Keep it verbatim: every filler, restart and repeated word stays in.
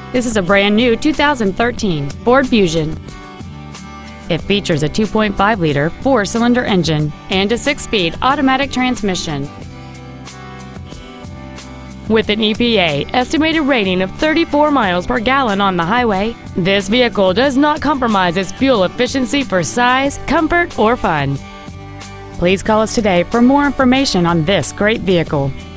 This is a brand new two thousand thirteen Ford Fusion. It features a two point five liter four-cylinder engine and a six-speed automatic transmission. With an E P A estimated rating of thirty-four miles per gallon on the highway, this vehicle does not compromise its fuel efficiency for size, comfort, or fun. Please call us today for more information on this great vehicle.